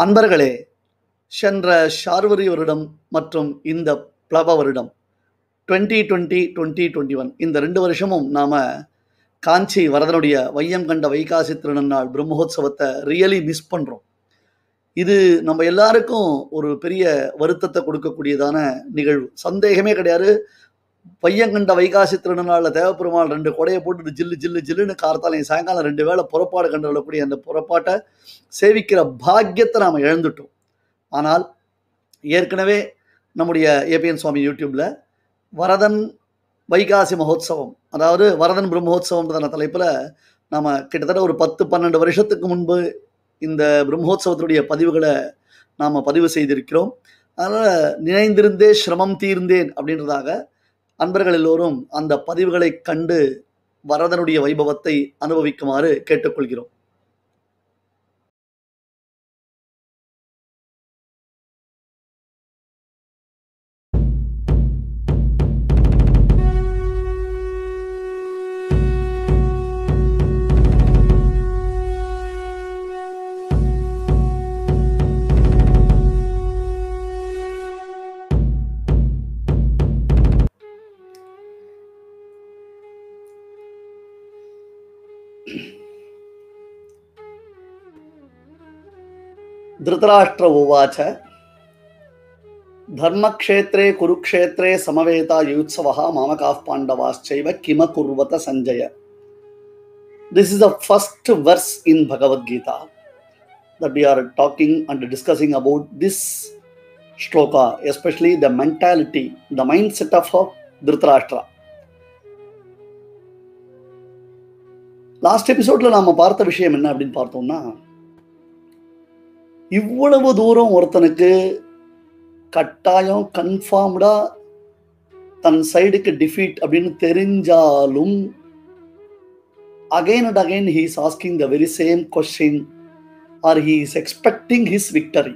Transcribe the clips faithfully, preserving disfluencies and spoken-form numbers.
அன்பர்களே, சென்ற ஷார்வரி வருடம் மற்றும் இந்த பிளவ வருடம் twenty twenty twenty twenty one இந்த ரெண்டு வருஷமும் நாம காஞ்சி வரதனுடைய வையம் கண்ட வைகாசி திருநன்னாள் பிரம்மோத்சவத்தை ரியலி மிஸ் பண்றோம். இது நம்ம எல்லாருக்கும் ஒரு பெரிய வருத்தத்தை கொடுக்கக்கூடியதான நிகழ்வு, சந்தேகமே கிடையாது. வையங்கண்ட வைகாசி திருநன்னாளில் தேவப்பெருமாள் ரெண்டு கொடையை போட்டுட்டு ஜில்லு ஜில்லு ஜில்லுன்னு கார்த்தாலையும் சாயங்காலம் ரெண்டு வேளை புறப்பாடு கண்டுள்ளக்கூடிய அந்த புறப்பாட்டை சேவிக்கிற பாக்கியத்தை நாம் இழந்துட்டோம். ஆனால் ஏற்கனவே நம்முடைய ஏபிஎன் சுவாமி யூடியூப்ல வரதன் வைகாசி மகோத்சவம், அதாவது வரதன் பிரம்மோத்சவம்ன்றதான தலைப்பில் நாம் கிட்டத்தட்ட ஒரு பத்து பன்னெண்டு வருஷத்துக்கு முன்பு இந்த பிரம்மோத்சவத்தினுடைய பதிவுகளை நாம் பதிவு செய்திருக்கிறோம். அதனால் நினைந்திருந்தே சிரமம் தீர்ந்தேன் அப்படின்றதாக அன்பர்கள் எல்லோரும் அந்த பதிவுகளை கண்டு வரதனுடைய வைபவத்தை அனுபவிக்குமாறு கேட்டுக்கொள்கிறோம். धृतराष्ट्र उवाच धर्मक्षेत्रे कुरुक्षेत्रे समवेता युत्सवः मामकाः पाण्डवाश्चैव किमकुर्वत Sanjay. This is the first verse in Bhagavad Gita that we are talking and discussing about this shloka, especially the mentality, the mindset of Dhritarashtra. Last episode la நாம பார்த்த விஷயம் என்ன அப்படின்னு பார்த்தோம்னா, இவ்வளவு தூரம் ஒருத்தனுக்கு கட்டாயம் கன்ஃபார்ம்டா தன் சைடுக்கு டிஃபீட் அப்படின்னு தெரிஞ்சாலும் again and again he is asking the very same question or he is expecting his victory.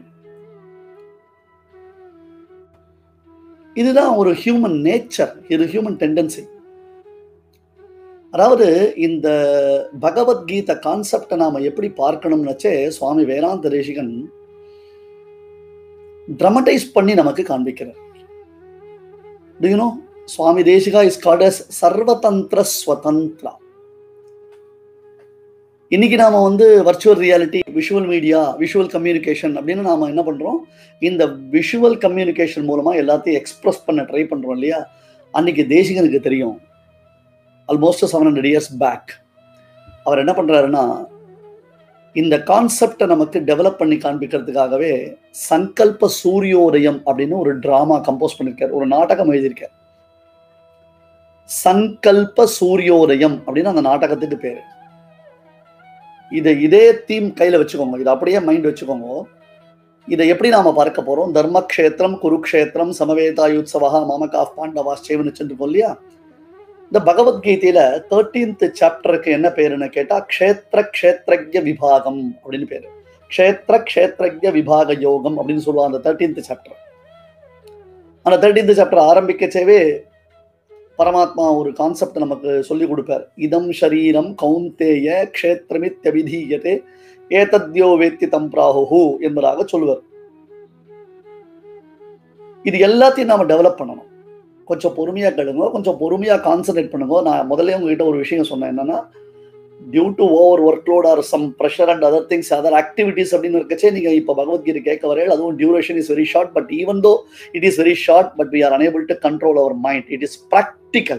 இதுதான் ஒரு ஹியூமன் நேச்சர், இது ஹியூமன் டெண்டன்சி. அதாவது இந்த பகவத்கீதை கான்செப்டை நாம எப்படி பார்க்கணும்னுச்சே சுவாமி வேதாந்த தேசிகன் ட்ராமடைஸ் பண்ணி நமக்கு காண்பிக்கிறார். Do you know, Swami தேசிகா is called as சர்வதந்திர ஸ்வதந்திரா. இன்னைக்கு நாம வந்து virtual reality, visual media, visual communication அப்படின்னு நாம என்ன பண்றோம், இந்த விஷுவல் கம்யூனிகேஷன் மூலமா எல்லாத்தையும் எக்ஸ்பிரஸ் பண்ண ட்ரை பண்றோம் இல்லையா. அன்னைக்கு தேசிகனுக்கு தெரியும், almost seven hundred years back அவர் என்ன பண்றாருன்னா, இந்த கான்செப்டை நமக்கு டெவலப் பண்ணி காண்பிக்கிறதுக்காகவே சங்கல்ப சூரியோதயம் அப்படின்னு ஒரு டிராமா கம்போஸ் பண்ணிருக்காரு, ஒரு நாடகம் எழுதியிருக்கார். சங்கல்ப சூரியோதயம் அப்படின்னு அந்த நாடகத்துக்கு பேரு. இதை இதே தீம் கையில வச்சுக்கோங்க, இதை அப்படியே மைண்ட் வச்சுக்கோங்க. இதை எப்படி நாம பார்க்க போறோம், தர்மக்ஷேத்திரம் குருக்ஷேத்திரம் சமவேதாயுத்சவா மாமகாः பாண்டவாश्चैवன்னு சொல்லிருக்கோம் இல்லையா. இந்த பகவத்கீதையில தேர்டீன்த் சாப்டருக்கு என்ன பேருன்னு கேட்டா க்ஷேத்திர க்ஷேத்ரஜ்ய விபாகம் அப்படின்னு பேரு. க்ஷேத்திர க்ஷேத்ரஜ்ய விபாக யோகம் அப்படின்னு சொல்லுவாங்க அந்த தேர்டீன்த் சாப்டர். அந்த தேர்டீன்த் சாப்டர் ஆரம்பிக்கச்சேவே பரமாத்மா ஒரு கான்செப்ட் நமக்கு சொல்லி கொடுப்பார். இதம் ஷரீரம் கௌந்தேய க்ஷேத்திரமித்யபிதீயதே ஏதத்யோ வேத்தி தம் பிராஹு என்பதாக சொல்லுவார். இது எல்லாத்தையும் நாம டெவலப் பண்ணணும். கொஞ்சம் பொறுமையா கேளுங்க, கொஞ்சம் பொறுமையா கான்சன்ட்ரேட் பண்ணுங்க. நான் முதல்ல உங்ககிட்ட ஒரு விஷயம் சொன்னேன், என்னன்னா due to over work load or some pressure and other things other activities அப்படின்னு இருக்கச்சே நீங்க இப்போ பகவத்கீதை கேட்க வரையில் அதுவும் duration is very short. But even though it is very short but we are unable to control our mind. It is practical.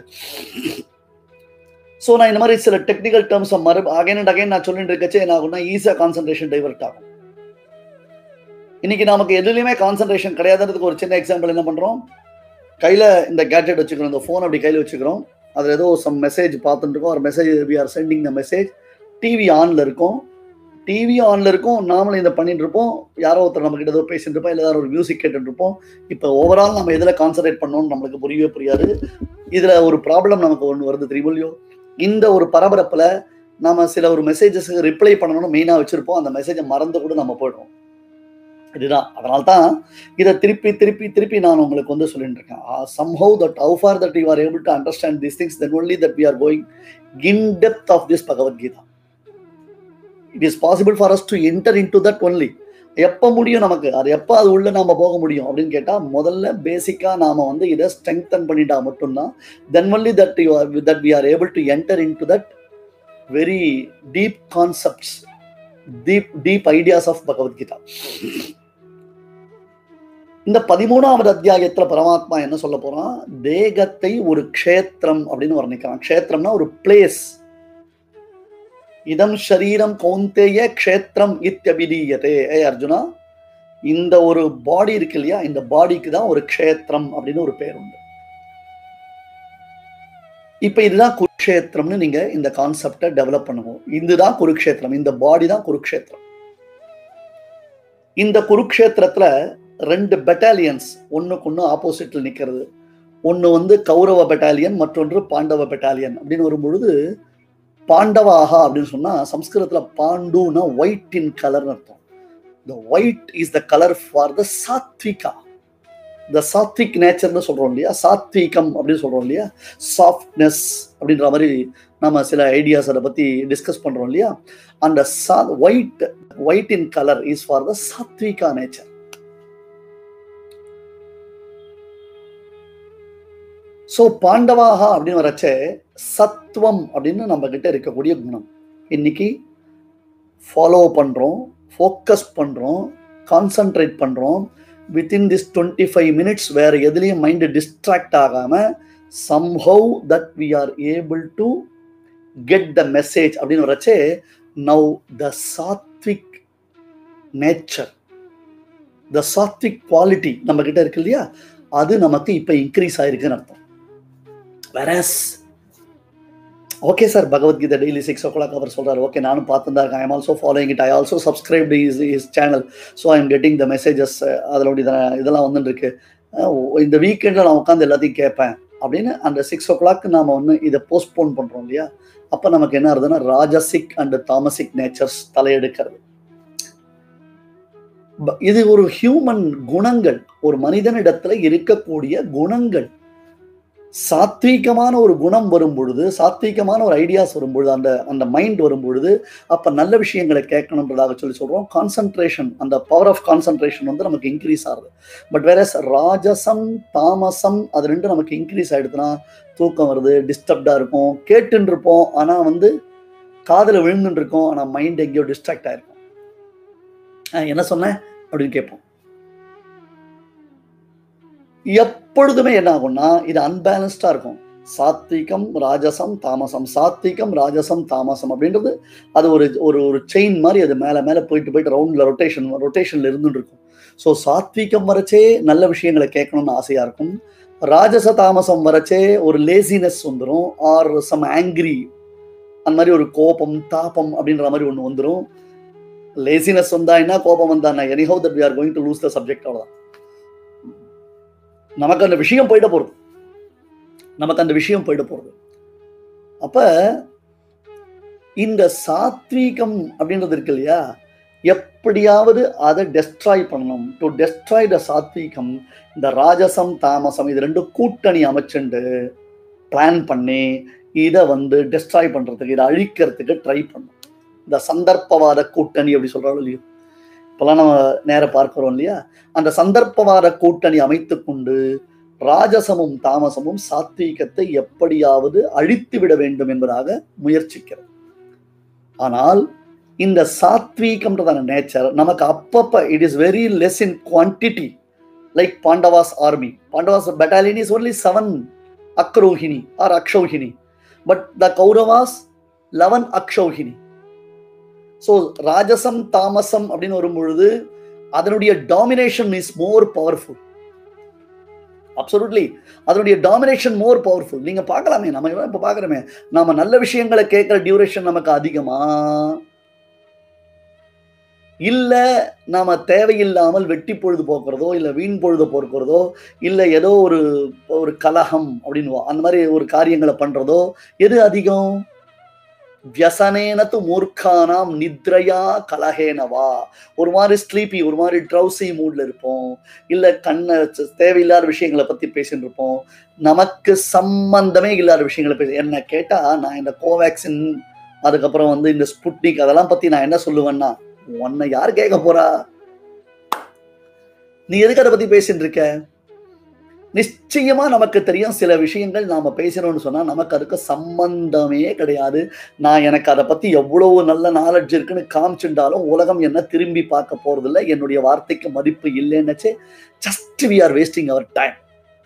So நான் இந்த மாதிரி சில டெக்னிக்கல் டேர்ம்ஸ் மறு அகைன் அண்ட் அகைன் நான் சொல்லிட்டு இருக்கச்சே என்ன ஆகும்னா ஈஸியா கான்சன்ட்ரேஷன் டைவர்ட் ஆகும். இன்னைக்கு நமக்கு எதுலையுமே கான்சன்ட்ரேஷன் கிடையாதுன்றதுக்கு ஒரு சின்ன எக்ஸாம்பிள் என்ன பண்றோம், கையில இந்த கேட்ஜெட் வச்சுக்கிறோம், இந்த ஃபோன் அப்படி கையில் வச்சுக்கிறோம், அதில் ஏதோ சம் மெசேஜ் பார்த்துட்டு இருக்கோம், ஒரு message we are sending the message. TV ஆன்ல இருக்கும், டிவி ஆன்ல இருக்கும், நாமளும் இதை பண்ணிட்டு இருப்போம், யாரோ ஒருத்தர் நம்ம கிட்ட ஏதோ பேசிட்டு இருப்போம், இல்லை ஏதாவது ஒரு மியூசிக் கேட்டுட்டு இருப்போம். இப்போ ஓவரால் நம்ம எதில் கான்சன்ட்ரேட் பண்ணோம்னு நம்மளுக்கு புரியவே புரியாது. இதுல ஒரு ப்ராப்ளம் நமக்கு ஒன்று வருது தெரியுமோ, இந்த ஒரு பரபரப்புல நம்ம சில ஒரு மெசேஜஸ்க்கு ரிப்ளை பண்ணணும்னு மெயினாக வச்சிருப்போம், அந்த மெசேஜை மறந்து கூட நம்ம போயிடுவோம். இதுதான் அதனால்தான் இதை திருப்பி திருப்பி திருப்பி நான் உங்களுக்கு வந்து சொல்லிட்டு இருக்கேன். somehow that how far that you are able to understand these things, then only that we are going in depth of this Bhagavad Gita. It is possible for us to enter into that only. எப்ப முடியும் நமக்கு? அது எப்ப அது உள்ள நாம போக முடியும் அப்படின்னு கேட்டா, முதல்ல பேசிக்கா நாம வந்து இத ஸ்ட்ரெங்தன் பண்ணிட்டா மட்டும் தான், then only that you are that we are able to enter into that very deep concepts, deep deep ideas of Bhagavad Gita. இந்த பதிமூணாவது அத்தியாயத்துல பரமாத்மா என்ன சொல்ல போறான்? தேகத்தை ஒரு க்ஷேத்திரம் அப்படின்னு வர்ணிக்கிறான். க்ஷேத்திரம்னா ஒரு பிளேஸ். இதம் ஷரீரம் கௌந்தேய க்ஷேத்திரம் இத்யபிதீயதே. ஏ அர்ஜுனா, இந்த ஒரு பாடி இருக்கு இல்லையா, இந்த பாடிக்கு தான் ஒரு க்ஷேத்திரம் அப்படின்னு ஒரு பேர் உண்டு. இப்ப இதுதான் குருக்ஷேத்திரம்னு நீங்க இந்த கான்செப்டை டெவலப் பண்ணுவோம். இதுதான் குருக்ஷேத்திரம், இந்த பாடி தான் குருக்ஷேத்திரம். இந்த குருக்ஷேத்திரத்துல ரெண்டு பெட்டாலியன்ஸ் ஒண்ணுக்கு ஒண்ணு ஆப்போசிட்ல நிக்கிறது. ஒன்னு வந்து கௌரவ பெட்டாலியன், மற்றொன்று பாண்டவ பெட்டாலியன் அப்படின்னு வரும்பொழுது, பாண்டவாகா அப்படின்னு சொன்னா சம்ஸ்கிருதத்துல பாண்டுனா ஒயிட் இன் கலர் அர்த்தம். The white is the color for the satvika. The sattvic nature சொல்றோம் இல்லையா, சாத்வீகம் அப்படின்னு சொல்றோம் இல்லையா, சாஃப்ட்னஸ் அப்படின்ற மாதிரி நம்ம சில ஐடியாஸ் அதை பத்தி டிஸ்கஸ் பண்றோம் இல்லையா. அந்த white white in colour is for the சாத்விகா நேச்சர். ஸோ பாண்டவாகா அப்படின்னு வரச்சே சத்துவம் அப்படின்னு நம்ம கிட்ட இருக்கக்கூடிய குணம் இன்னைக்கு ஃபாலோ பண்றோம், ஃபோக்கஸ் பண்றோம், கான்சென்ட்ரேட் பண்றோம். Within this twenty five minutes வேற எதுலையும் மைண்ட் டிஸ்ட்ராக்ட் ஆகாம somehow that we are able to get the message அப்படின்னு வரச்சே, now the sattvic nature, the sattvic quality நம்ம கிட்ட இருக்கு இல்லையா, அது நமக்கு இப்ப இன்க்ரீஸ் ஆயிருக்குன்னு அர்த்தம். Whereas okay sir, Bhagavad Gita daily six o'clock அவர் சொல்றாரு. ஓகே, நானும் பார்த்துதான் இருக்கேன். I am also following it. I also subscribe is is channel. So I am getting the messages. அதோட இதெல்லாம் வந்துட்டு இருக்கு. இந்த வீக்கெண்டில் நான் உட்காந்து எல்லாத்தையும் கேட்பேன் அப்படின்னு அந்த சிக்ஸ் ஓ கிளாக் நாம ஒன்று இதை போஸ்ட்போன் பண்றோம் இல்லையா. அப்போ நமக்கு என்ன ஆகுதுன்னா, ராஜசிக் அண்ட் தாமசிக் நேச்சர்ஸ் தலையெடுக்கிறது. இது ஒரு ஹியூமன் குணங்கள், ஒரு மனிதனிடத்துல இருக்கக்கூடிய குணங்கள். சாத்வீகமான ஒரு குணம் வரும் பொழுது, சாத்வீகமான ஒரு ஐடியாஸ் வரும் பொழுது, அந்த அந்த மைண்ட் வரும் பொழுது, அப்ப நல்ல விஷயங்களை கேட்கணுன்றதாக சொல்லி சொல்றோம். கான்சன்ட்ரேஷன், அந்த பவர் ஆஃப் கான்சன்ட்ரேஷன் வந்து நமக்கு இன்க்ரீஸ் ஆகுது. பட் வேற ராஜசம் தாமசம் அது ரெண்டும் நமக்கு இன்க்ரீஸ் ஆயிடுதுன்னா தூக்கம் வருது, டிஸ்டர்ப்டா இருக்கும், கேட்டுன்னு இருப்போம், ஆனா வந்து காதுல விழுந்துட்டு இருக்கோம், ஆனா மைண்ட் எங்கேயோ டிஸ்ட்ராக்ட் ஆயிருக்கும். என்ன சொன்னேன் அப்படின்னு கேட்போம். எப்பொழுதுமே என்ன ஆகும்னா, இது அன்பேலன்ஸ்டா இருக்கும். சாத்விகம் ராஜசம் தாமசம், சாத்விகம் ராஜசம் தாமசம் அப்படின்றது அது ஒரு ஒரு ஒரு செயின் மாதிரி, அது மேல மேல போயிட்டு போயிட்டு ரவுண்ட்ல ரொட்டேஷன் ரொட்டேஷன்ல இருந்துட்டு இருக்கும். ஸோ சாத்விகம் வரச்சே நல்ல விஷயங்களை கேட்கணும்னு ஆசையா இருக்கும். ராஜச தாமசம் வரச்சே ஒரு லேசினஸ் வந்துடும், ஆர் சம் ஆங்கிரி, அந்த மாதிரி ஒரு கோபம் தாபம் அப்படின்ற மாதிரி ஒன்று வந்துடும். லேசினஸ் வந்தா என்ன, கோபம் வந்தா என்ன, anyhow that we are going to lose the subject. அவ்வளவுதான். நமக்கு அந்த விஷயம் போயிட போறது, நமக்கு அந்த விஷயம் போயிட போறது. அப்ப இந்த சாத்வீகம் அப்படின்றது இருக்கு இல்லையா, எப்படியாவது அதை டெஸ்ட்ராய் பண்ணணும். டு டெஸ்ட்ராய் த சாத்வீகம், இந்த ராஜசம் தாமசம் இது ரெண்டும் கூட்டணி அமைச்சுண்டு பிளான் பண்ணி இதை வந்து டெஸ்ட்ராய் பண்றதுக்கு, இதை அழிக்கிறதுக்கு ட்ரை பண்ணும். இந்த சந்தர்ப்பவாத கூட்டணி அப்படி சொல்றாலும் இல்லையோ, இப்பெல்லாம் நம்ம நேர பார்க்கிறோம் இல்லையா, அந்த சந்தர்ப்பவாத கூட்டணி அமைத்து கொண்டு ராஜசமும் தாமசமும் சாத்வீகத்தை எப்படியாவது அழித்து விட வேண்டும் என்பதாக முயற்சிக்கிறது. ஆனால் இந்த சாத்வீகம்ன்றதான நேச்சர் நமக்கு அப்பப்ப it is very less in quantity. Like Pandavas army, Pandavas battalion is only seven அக்ரோஹினி ஆர் அக்ஷௌஹினி, பட் த கௌரவாஸ் லெவன் அக்ஷௌஹினி. ஸோ ராஜசம் தாமசம் அப்படின்னு வரும் பொழுது அதனுடைய domination is more powerful. Absolutely அதனுடைய டாமினேஷன் மோர் பவர்ஃபுல். நீங்க பார்க்கலாமே, நம்ம இப்ப பாக்குறோமே, நாம நல்ல விஷயங்களை கேட்கிற டியூரேஷன் நமக்கு அதிகமா, இல்ல நாம தேவையில்லாமல் வெட்டி பொழுது போக்குறதோ, இல்ல வீண் பொழுது போக்குறதோ, இல்ல ஏதோ ஒரு ஒரு கலகம் அப்படின்னு அந்த மாதிரி ஒரு காரியங்களை பண்றதோ எது அதிகம்? வியசனேனது மூர்க்கானாம் நித்ரையா கலஹேனவா. ஒரு மாதிரி ஸ்லீப்பி, ஒரு மாதிரி ட்ரௌசி மூட்ல இருப்போம், இல்ல கண்ண தேவையில்லாத விஷயங்களை பத்தி பேசிட்டு இருப்போம், நமக்கு சம்பந்தமே இல்லாத விஷயங்களை பேச. என்ன கேட்டா, நான் இந்த கோவேக்சின், அதுக்கப்புறம் வந்து இந்த ஸ்புட்னிக், அதெல்லாம் பத்தி நான் என்ன சொல்லுவேன்னா, உன்னை யார் கேட்க போறா, நீ எதுக்கு அதை பத்தி பேசிட்டு இருக்க? நிச்சயமா நமக்கு தெரியும் சில விஷயங்கள் நாம பேசணும்னு சொன்னா நமக்கு அதுக்கு சம்பந்தமே கிடையாது. நான் எனக்கு அதை பத்தி எவ்வளவு நல்ல நாலேஜ் இருக்குன்னு காமிச்சுட்டாலும் உலகம் என்ன திரும்பி பார்க்க போறது இல்லை. என்னுடைய வார்த்தைக்கு மதிப்பு இல்லைன்னுச்சு. Just we are wasting our time.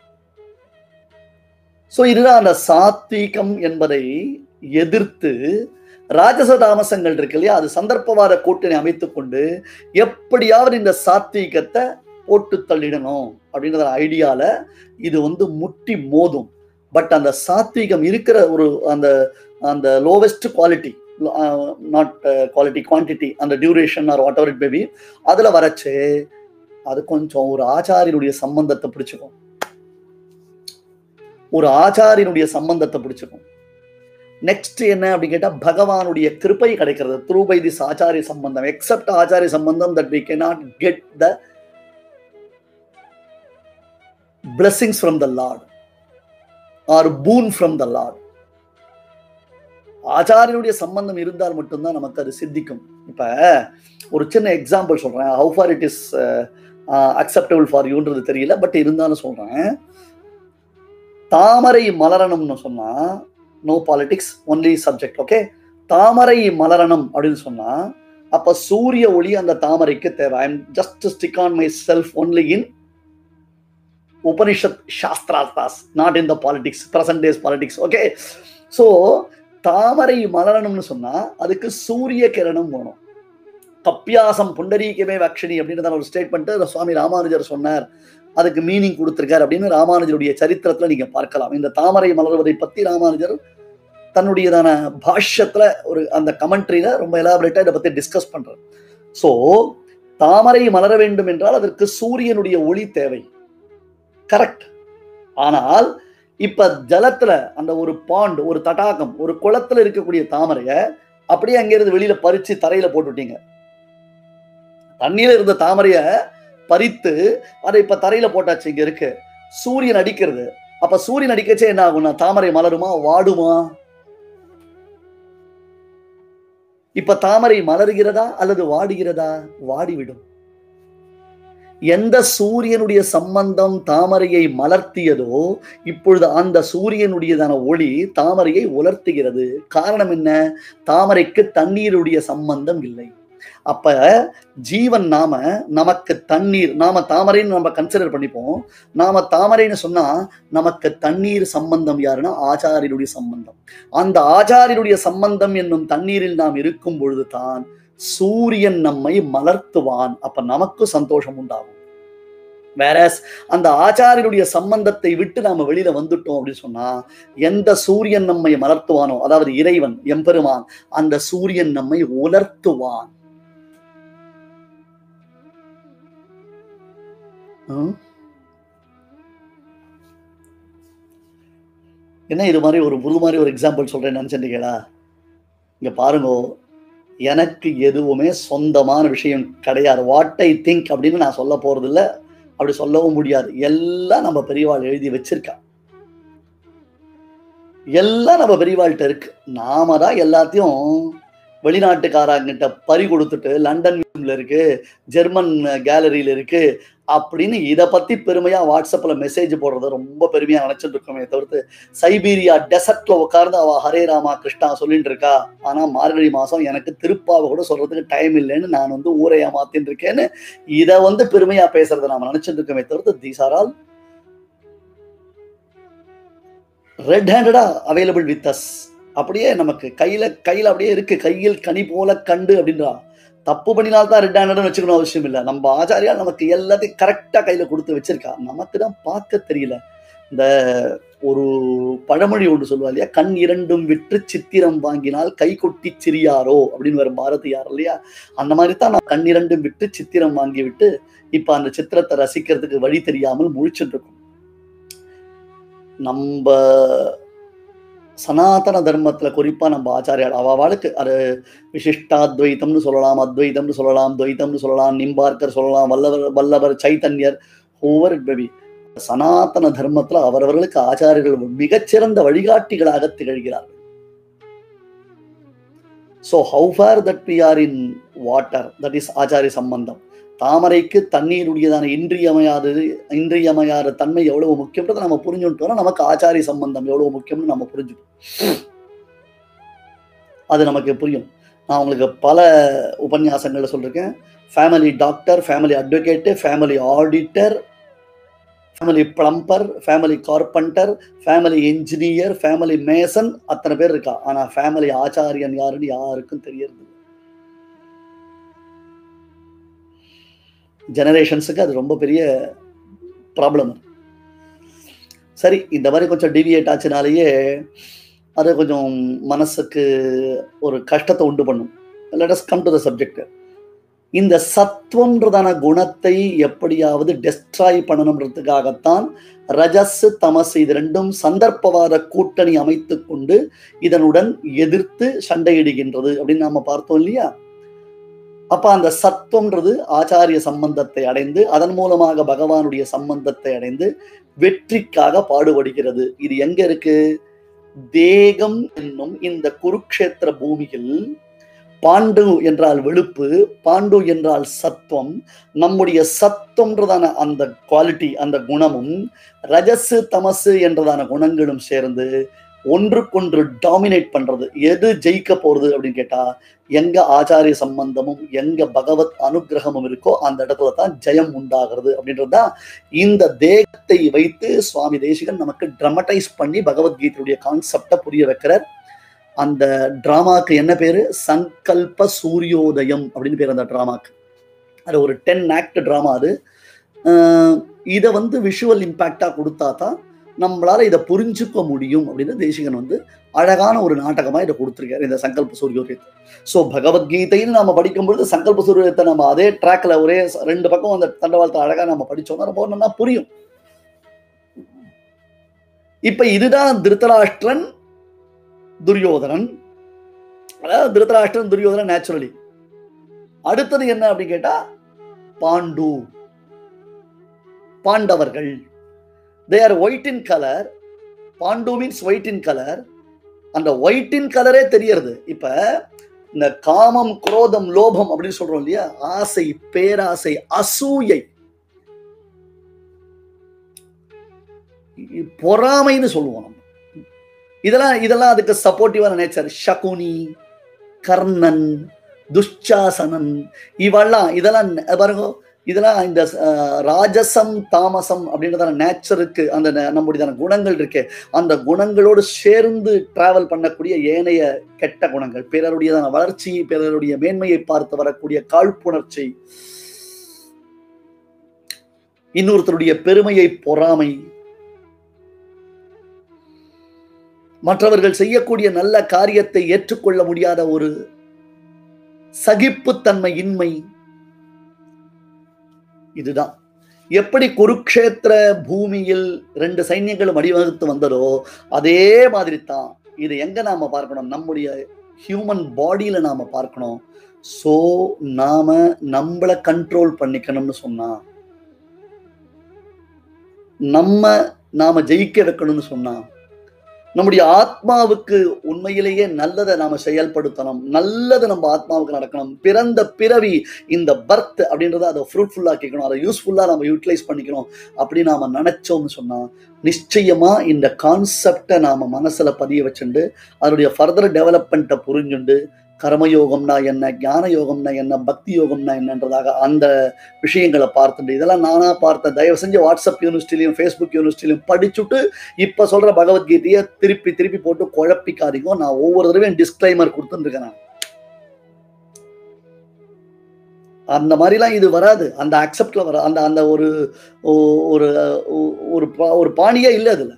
So இதுதான் அந்த சாத்வீகம் என்பதை எதிர்த்து ராஜச தாமசங்கள் இருக்கு இல்லையா, அது சந்தர்ப்பவாத கூட்டணி அமைத்துக் கொண்டு எப்படியாவது இந்த சாத்வீகத்தை போட்டு தள்ளிடணும் அப்படின்ற ஐடியால இது வந்து முட்டி மோதும். பட் அந்த சாத்வீகம் இருக்கிற ஒரு அந்த அந்த lowest quality, not quality quantity, அந்த duration or whatever it may be, அதுல வரச்சு அது கொஞ்சம் ஒரு ஆச்சாரியனுடைய சம்பந்தத்தை பிடிச்சுக்கும். ஒரு ஆச்சாரியனுடைய சம்பந்தத்தை பிடிச்சுக்கும். நெக்ஸ்ட் என்ன அப்படின்னு கேட்டா பகவானுடைய கிருபை கிடைக்கிறது த்ரூ பை திஸ் ஆச்சாரிய சம்பந்தம். எக்ஸப்ட் ஆச்சாரிய சம்பந்தம் that we cannot get the blessings from the Lord or boon from the Lord. ஆச்சாரியனுடைய சம்பந்தம் இருந்தால் மட்டும்தான் நமக்கு அது சித்திக்கும். இப்ப ஒரு சின்ன எக்ஸாம்பிள் சொல்றேன். how far it is uh, uh, acceptable for youன்றது தெரியல, பட் இருந்தாலும் சொல்றேன். தாமரை மலரணும்னு சொன்னா no politics, only subject. Okay, தாமரை மலரணும் அப்படின்னு சொன்னா அப்ப சூரிய ஒளி அந்த தாமரைக்கு தேவை. I am just stick on myself only in Upanishad சாஸ்திரார்த்தாஸ், not in the politics, present days politics. Okay, so தாமரை மலரணும்னு சொன்னா அதுக்கு சூரிய கிரணம் வேணும். கப்பியாசம் புண்டரீகமே வக்ஷினி அப்படின்றத ஒரு ஸ்டேட்மெண்ட் சுவாமி ராமானுஜர் சொன்னார். அதுக்கு மீனிங் கொடுத்திருக்காரு அப்படின்னு ராமானுஜருடைய சரித்திரத்துல நீங்க பார்க்கலாம். இந்த தாமரை மலர்வதை பத்தி ராமானுஜர் தன்னுடையதான பாஷ்யத்துல ஒரு அந்த கமெண்ட்ரியில ரொம்ப எலாபரேட்டா இதை பத்தி டிஸ்கஸ் பண்றாரு. சோ தாமரை மலர வேண்டும் என்றால் அதற்கு சூரியனுடைய ஒளி தேவை. கரெக்ட். ஆனால் இப்ப ஜலத்துல அந்த ஒரு பாண்ட், ஒரு தடாகம், ஒரு குளத்துல இருக்கக்கூடிய தாமரைய அப்படியே அங்கிருந்து வெளியில பறிச்சு தரையில போட்டுட்டீங்க. தண்ணியில இருந்த தாமரைய பறித்து அதை இப்ப தரையில போட்டாச்சு. இங்க இருக்கு, சூரியன் அடிக்கிறது. அப்ப சூரியன் அடிக்கச்சே என்ன ஆகும்னா தாமரை மலருமா, வாடுமா? இப்ப தாமரை மலர்கிறதா அல்லது வாடுகிறதா? வாடிவிடும். எந்த சூரியனுடைய சம்பந்தம் தாமரையை மலர்த்தியதோ இப்பொழுது அந்த சூரியனுடையதான ஒளி தாமரையை உலர்த்துகிறது. காரணம் என்ன? தாமரைக்கு தண்ணீருடைய சம்பந்தம் இல்லை. அப்ப ஜீவன் நாம நமக்கு தண்ணீர், நாம தாமரைன்னு நம்ம கன்சிடர் பண்ணிப்போம். நாம தாமரைன்னு சொன்னா நமக்கு தண்ணீர் சம்பந்தம் யாருன்னா ஆச்சாரியனுடைய சம்பந்தம். அந்த ஆச்சாரியனுடைய சம்பந்தம் என்னும் தண்ணீரில் நாம் இருக்கும் பொழுது தான் சூரியன் நம்மை மலர்த்துவான். அப்ப நமக்கு சந்தோஷம் உண்டாகும். வேற அந்த ஆச்சாரியனுடைய சம்பந்தத்தை விட்டு நாம வெளியில வந்துட்டோம் அப்படின்னு சொன்னா எந்த சூரியன் நம்மை மலர்த்துவானோ, அதாவது இறைவன் எம்பெருமான், அந்த சூரியன் நம்மை உலர்த்துவான். என்ன இது மாதிரி ஒரு புது மாதிரி ஒரு எக்ஸாம்பிள் சொல்றேன் நினைச்சிருக்கீங்களா? இங்க பாருங்க, எனக்கு எதுவுமே சொந்தமான விஷயம் கிடையாது. வாட் ஐ திங்க் அப்படின்னு நான் சொல்ல போறது இல்லை, அப்படி சொல்லவும் முடியாது. எல்லாம் நம்ம பெரியவாள் எழுதி வச்சிருக்கா, எல்லாம் நம்ம பெரியவாள்கிட்ட இருக்கு. நாம தான் எல்லாத்தையும் வெளிநாட்டுக்காரங்கிட்ட பறி கொடுத்துட்டு லண்டன் மியூசியம்ல இருக்கு, ஜெர்மன் கேலரியில இருக்கு அப்படின்னு இதை பத்தி பெருமையா வாட்ஸ்அப்ல மெசேஜ் போடுறத ரொம்ப பெருமையா நினைச்சிட்டு இருக்கோமே தவிர்த்து சைபீரியா டெசர்ட்ல உட்கார்ந்து அவ ஹரே ராமா கிருஷ்ணா சொல்லிட்டு இருக்கா, ஆனா மார்கழி மாசம் எனக்கு திருப்பாவை கூட சொல்றதுக்கு டைம் இல்லைன்னு நான் வந்து ஊரையா மாத்தின்னு இருக்கேன்னு இதை வந்து பெருமையா பேசுறத நாம நினைச்சிட்டு இருக்கோமே தவிர்த்து தீஸ் ஆர் ஆல் ரெட் ஹேண்டடா அவைலபிள் வித் அஸ். அப்படியே நமக்கு கையில கையில அப்படியே இருக்கு, கையில் கனி போல கண்டு அப்படின்றா. தப்பு பண்ணினால்தான் ரெட் ஹேண்டட்னு வச்சுக்கணும் அவசியம் இல்லை. நம்ம ஆச்சாரியா நமக்கு எல்லாத்தையும் கரெக்டா கையில கொடுத்து வச்சிருக்கா, நமக்கு தான் பார்க்க தெரியல. இந்த ஒரு பழமொழி ஒன்று சொல்லுவா இல்லையா, கண் இரண்டும் விற்று சித்திரம் வாங்கினால் கை கொட்டி சிரியாரோ அப்படின்னு வரும் பாரதியார் இல்லையா. அந்த மாதிரி தான் நான் கண் இரண்டும் விட்டு சித்திரம் வாங்கி விட்டு இப்ப அந்த சித்திரத்தை ரசிக்கிறதுக்கு வழி தெரியாமல் முழிச்சுட்டு இருக்கோம். நம்ம சனாதன தர்மத்துல குறிப்பா நம்ம ஆச்சாரியால் அவளுக்கு அது விசிஷ்டாத்வைத்தம்னு சொல்லலாம், அத்வைத்தம்னு சொல்லலாம், துவைத்தம்னு சொல்லலாம், நிம்பார்க்கர் சொல்லலாம், வல்லவர் வல்லவர் சைத்தன்யர், ஓவர் இட் மேபி. சனாதன தர்மத்துல அவரவர்களுக்கு ஆச்சாரியர்கள் மிகச்சிறந்த வழிகாட்டிகளாக திகழ்கிறார்கள். So how far that we are in water, that is ஆச்சாரிய சம்பந்தம். தாமரைக்கு தண்ணீருடையதான இன்றியமையாதது இன்றியமையாத தன்மை எவ்வளவு முக்கியம்ன்றதை நம்ம புரிஞ்சுட்டோம்னா நமக்கு ஆச்சாரிய சம்பந்தம் எவ்வளவு முக்கியம்னு நம்ம புரிஞ்சுட்டோம். அது நமக்கு புரியும். நான் உங்களுக்கு பல உபன்யாசங்கள்ல சொல்லிருக்கேன். Family doctor, family advocate, family auditor, family plumber, family carpenter, family engineer, family mason, அத்தனை பேர் இருக்கா. ஆனா ஃபேமிலி ஆச்சாரியன் யாருன்னு யாருக்கும் தெரியறது. ஜெனரேஷன்ஸுக்கு அது ரொம்ப பெரிய ப்ராப்ளம். சரி, இந்த மாதிரி கொஞ்சம் டிவியேட் ஆச்சுனாலேயே அது கொஞ்சம் மனசுக்கு ஒரு கஷ்டத்தை உண்டு பண்ணும். Let us come to the subject. இந்த சத்துவம்ன்றதான குணத்தை எப்படியாவது டெஸ்ட்ராய் பண்ணணும்ன்றதுக்காகத்தான் ரஜஸ் தமஸ் இது ரெண்டும் சந்தர்ப்பவாத கூட்டணி அமைத்து கொண்டு இதனுடன் எதிர்த்து சண்டையிடுகின்றது அப்படின்னு நாம பார்த்தோம் இல்லையா? அப்ப அந்த சத்துவம்ன்றது ஆச்சாரிய சம்பந்தத்தை அடைந்து அதன் மூலமாக பகவானுடைய சம்பந்தத்தை அடைந்து வெற்றிக்காக பாடுபடுகிறது. இது எங்க இருக்கு? தேகம் என்னும் இந்த குருக்ஷேத்திர பூமியில் பாண்டு என்றால் வெளுப்பு, பாண்டு என்றால் சத்துவம். நம்முடைய சத்துவம்ன்றதான அந்த குவாலிட்டி, அந்த குணமும் ரஜசு தமசு என்றதான குணங்களும் சேர்ந்து ஒன்றுக்கொன்று டாமினேட் பண்றது. எது ஜெயிக்க போறது அப்படின்னு கேட்டா, எங்க ஆச்சாரிய சம்பந்தமும் எங்க பகவத் அனுகிரகமும் இருக்கோ அந்த இடத்துல தான் ஜெயம் உண்டாகிறது அப்படின்றதுதான் இந்த தேகத்தை வைத்து சுவாமி தேசிகன் நமக்கு ட்ராமடைஸ் பண்ணி பகவத்கீதையுடைய கான்செப்டை புரிய வைக்கிறார். அந்த டிராமாக்கு என்ன பேரு? சங்கல்ப சூரியோதயம் அப்படின்னு பேர் அந்த டிராமாக்கு. அது ஒரு டென் ஆக்ட் டிராமா. அது இதை வந்து விஷுவல் இம்பாக்டா கொடுத்தா தான் நம்மளால இதை புரிஞ்சுக்க முடியும் அப்படின்னு தேசிகன் வந்து அழகான ஒரு நாடகமா இதை கொடுத்துருக்காரு, இந்த சங்கல்ப சூரியோதயத்தை. ஸோ பகவத்கீதைன்னு நம்ம படிக்கும்பொழுது சங்கல்ப சூரியோதயத்தை நம்ம அதே ட்ராக்ல ஒரே ரெண்டு பக்கம் அந்த தண்டவாளத்தை அழகா நம்ம படிச்சோம்னா ரொம்ப நல்லா புரியும். இப்ப இதுதான் திருதராஷ்டிரன் துரியோதனன். அதாவது திருதராஷ்டிரன் துரியோதனன் நேச்சுரலி. அடுத்தது என்ன அப்படின்னு கேட்டா பாண்டு, பாண்டவர்கள். They are white in color. பாண்டு means white in color. அந்த white in colorே தெரியறது. இப்ப இந்த காமம், குரோதம், லோபம் அப்படின்னு சொல்றோம் இல்லையா? ஆசை, பேராசை, அசூயை, பொறாமைன்னு சொல்லுவோம் நம்ம. இதெல்லாம் இதெல்லாம் அதுக்கு சப்போர்ட்டிவான நேச்சர். சகுனி, கர்ணன், துஷ்சாசனன், இவெல்லாம் இதெல்லாம் பாருங்க. இதெல்லாம் இந்த ராஜசம் தாமசம் அப்படின்றதான நேச்சருக்கு அந்த நம்முடைய குணங்கள் இருக்கு. அந்த குணங்களோடு சேர்ந்து டிராவல் பண்ணக்கூடிய ஏனைய கெட்ட குணங்கள், பிறருடையதான வளர்ச்சி, பிறருடைய மேன்மையை பார்த்து வரக்கூடிய காழ்ப்புணர்ச்சி, இன்னொருத்தருடைய பெருமையை, பொறாமை, மற்றவர்கள் செய்யக்கூடிய நல்ல காரியத்தை ஏற்றுக்கொள்ள முடியாத ஒரு சகிப்புத்தன்மை இன்மை. இதுதான் எப்படி குருக்ஷேத்திர பூமியில் ரெண்டு சைன்யங்களும் அடிவகுத்து வந்ததோ அதே மாதிரி தான் இது எங்க நாம பார்க்கணும்? நம்முடைய ஹியூமன் பாடியில நாம பார்க்கணும். சோ நாம நம்மளை கண்ட்ரோல் பண்ணிக்கணும்னு சொன்னா, நம்ம நாம ஜெயிக்க வைக்கணும்னு சொன்னா, நம்முடைய ஆத்மாவுக்கு உண்மையிலேயே நல்லதை நாம செயல்படுத்தணும், நல்லது நம்ம ஆத்மாவுக்கு நடக்கணும். பிறந்த பிறவி இந்த பர்த் அப்படின்றத அதை ஃப்ரூட்ஃபுல்லா கேட்கணும், அதை யூஸ்ஃபுல்லா நம்ம யூட்டிலைஸ் பண்ணிக்கணும் அப்படி நாம நினைச்சோம்னு சொன்னா நிச்சயமா இந்த கான்செப்டை நாம மனசுல பதிய வச்சுண்டு அதனுடைய ஃபர்தர் டெவலப்மெண்ட்டை புரிஞ்சுண்டு கர்மயோகம்னா என்ன, ஞான யோகம்னா என்ன, பக்தி யோகம்னா என்னன்றதாக அந்த விஷயங்களை பார்த்துட்டு, இதெல்லாம் நானா பார்த்தேன். தயவு செஞ்சு வாட்ஸ்அப் யூனிவர்சிட்டிலையும் ஃபேஸ்புக் யூனிவர்சிட்டிலையும் படிச்சுட்டு இப்ப சொல்ற பகவத்கீதையை திருப்பி திருப்பி போட்டு குழப்பிக்காதீங்க. நான் ஒவ்வொரு தடவையும் டிஸ்க்ளைமர் கொடுத்துருக்கேன். நான் அந்த மாதிரிலாம் இது வராது, அந்த அக்செப்ட்ல வர அந்த அந்த ஒரு ஒரு ஒரு பாணியே இல்லை. அதுல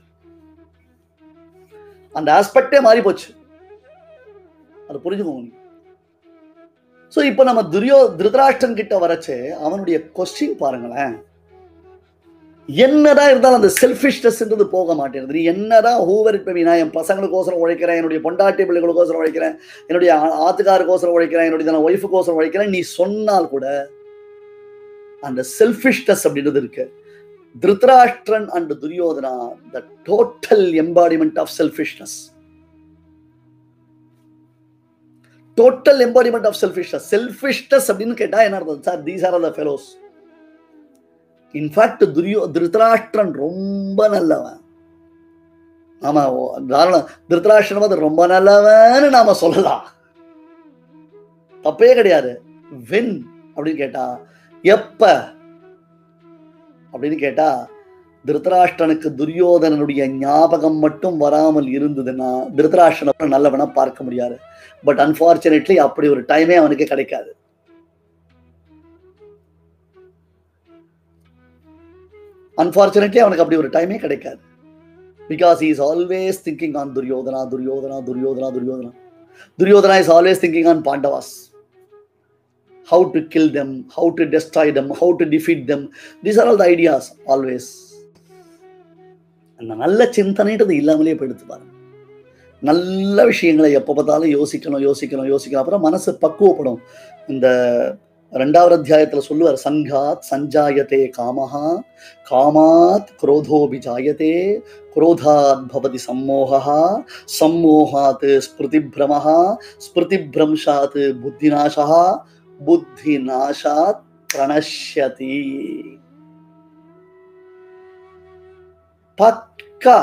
அந்த ஆஸ்பெக்டே மாறி போச்சு. அது புரிஞ்சுக்கோங்க. சோ இப்ப நம்ம துரியோ திருதராஷ்டிரன் கிட்ட வரச்சு அவனுடைய கொஸ்டின் பாருங்களேன். என்னதான் இருந்தாலும் அந்த செல்ஃபிஷ்னஸ்ன்றது போக மாட்டேங்குது. நீ என்னதான் ஹூவர் இப்ப நான் என் பசங்களுக்கோசரம் உழைக்கிறேன், என்னுடைய பொண்டாட்டி பிள்ளைகளுக்கோசரம் உழைக்கிறேன், என்னுடைய ஆத்துக்காருக்கோசரம் உழைக்கிறேன், என்னுடைய ஒய்ஃபுக்கோசரம் உழைக்கிறேன் நீ சொன்னால் கூட அந்த செல்ஃபிஷ்னஸ் அப்படின்றது இருக்கு. Dhritarashtran and Duryodhana the total embodiment of selfishness. Total embodiment of selfishness. Selfishness அப்படின்னு கேட்டா என்ன அர்த்தம் sir? These are the fellows. In fact துரியோ திருதராஷ்டிரன் ரொம்ப நல்லவன். ஆமா, தாராளம் திருதராஷ்டிரன் அது ரொம்ப நல்லவன்னு நாம சொல்லலாம், தப்பே கிடையாது. வென் அப்படின்னு கேட்டா, எப்ப அப்படின்னு கேட்டா, திருதராஷ்டிரனுக்கு துரியோதனனுடைய ஞாபகம் மட்டும் வராமல் இருந்ததுன்னா திருதராஷ்டிரனை நல்லவனா பார்க்க முடியாது. பட் அன்பார்ச்சுனேட்லி அப்படி ஒரு டைமே அவனுக்கு கிடைக்காது. அன்பார்ச்சுனேட்லி அவனுக்கு அப்படி ஒரு டைமே கிடைக்காது. Because he is always thinking on Duryodhana, Duryodhana, Duryodhana, Duryodhana. Duryodhana is always thinking on Pandavas. How to kill them, how to destroy them, how to defeat them. These are all the ideas always. அந்த நல்ல சிந்தனைன்றது இல்லாமலே போயிடுத்து பாருங்க. நல்ல விஷயங்களை எப்போ பார்த்தாலும் யோசிக்கணும் யோசிக்கணும் யோசிக்கணும். அப்புறம் மனசு பக்குவப்படும். இந்த ரெண்டாவது அத்தியாயத்தில் சொல்லுவார், சங்காத் சஞ்சாயத்தே காமஹா, காமாத் குரோதோபிஜாயத்தே, குரோதாத் பவதி சம்மோகா, சம்மோகாத் ஸ்மிருதிப்ரமஹா, ஸ்மிருதிப்ரம்சாத் புத்திநாசா, புத்திநாசாத் பிரணஷ்யதி. பக்கா.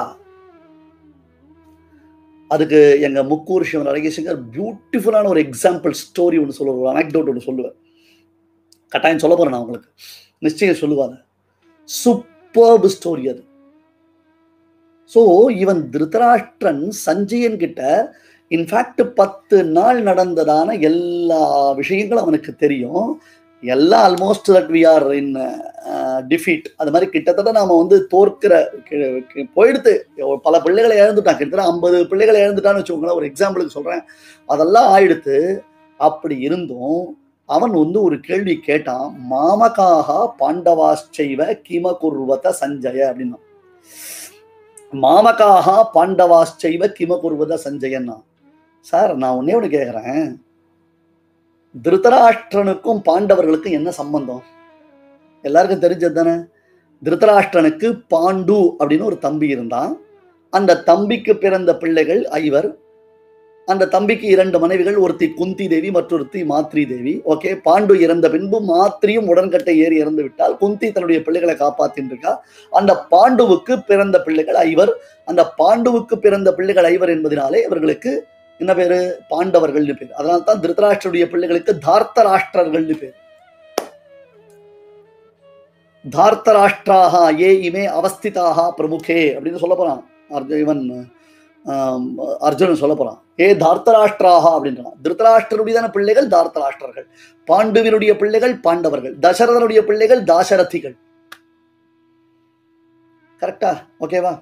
அதுக்கு எங்க முக்கூர் சிவன் அழகேசங்கர் பியூட்டிஃபுல்லான ஒரு எக்ஸாம்பிள் ஸ்டோரி ஒன்று சொல்லுவார், ஒரு அனெக்டோட் ஒன்று சொல்லுவார். கட்டாயம் சொல்ல போறேன் நான் உங்களுக்கு, நிச்சயம் சொல்லுவாங்க. சூப்பர்ப் ஸ்டோரி அது. சோ இவன் திருதராஷ்டிரன் சஞ்சயன் கிட்ட இன்ஃபேக்ட் பத்து நாள் நடந்ததான எல்லா விஷயங்களும் அவனுக்கு தெரியும். எல்லாம் almost that we are in defeat. அது மாதிரி கிட்டத்தட்ட நாம வந்து தோற்கிற போயிடுத்து. பல பிள்ளைகளை இழந்துட்டான், கிட்டத்தட்ட ஐம்பது பிள்ளைகளை இழந்துட்டான்னு வச்சுக்கோங்களேன், ஒரு எக்ஸாம்பிளுக்கு சொல்றேன். அதெல்லாம் ஆயிடுத்து. அப்படி இருந்தும் அவன் வந்து ஒரு கேள்வி கேட்டான், மாமகாக பாண்டவாச்சைவ கிமகுர்வத சஞ்சய அப்படின்னா. மாமகாக பாண்டவாச்சைவ கிமகுர்வத சஞ்சயன்னா, சார் நான் ஒன்னே ஒன்று கேட்குறேன், திருதராஷ்டிரனுக்கும் பாண்டவர்களுக்கும் என்ன சம்பந்தம்? எல்லாருக்கும் தெரிஞ்சது தானே. திருதராஷ்டிரனுக்கு பாண்டு அப்படின்னு ஒரு தம்பி இருந்தான். அந்த தம்பிக்கு பிறந்த பிள்ளைகள் ஐவர். அந்த தம்பிக்கு இரண்டு மனைவிகள், ஒருத்தி குந்தி தேவி, மற்றொருத்தி மாத்ரி தேவி. ஓகே, பாண்டு இறந்த பின்பு மாத்ரியும் உடன்கட்டை ஏறி இறந்து விட்டால் குந்தி தன்னுடைய பிள்ளைகளை காப்பாத்தின்னு இருக்கா. அந்த பாண்டுவுக்கு பிறந்த பிள்ளைகள் ஐவர். அந்த பாண்டுவுக்கு பிறந்த பிள்ளைகள் ஐவர் என்பதனாலே இவர்களுக்கு என்ன பேரு? பாண்டவர்கள்னு பேர். அதனால தான் திருதராஷ்டிரனுடைய பிள்ளைகளுக்கு தார்த்தராஷ்டிரர்கள்னு பேர். தார்த்தராஷ்டிராக ஏ இமே அவஸ்திதாக பிரமுகே அப்படின்னு சொல்ல போறான் இவன் அர்ஜுனன் சொல்ல போறான். ஏ தார்த்தராஷ்டிராக அப்படின்றான். திருதராஷ்டிரனுடைய பிள்ளைகள் தார்த்தராஷ்டிரர்கள், பாண்டுவினுடைய பிள்ளைகள் பாண்டவர்கள், தசரதனுடைய பிள்ளைகள் தாசரதிகள். கரெக்டா? ஓகேவா?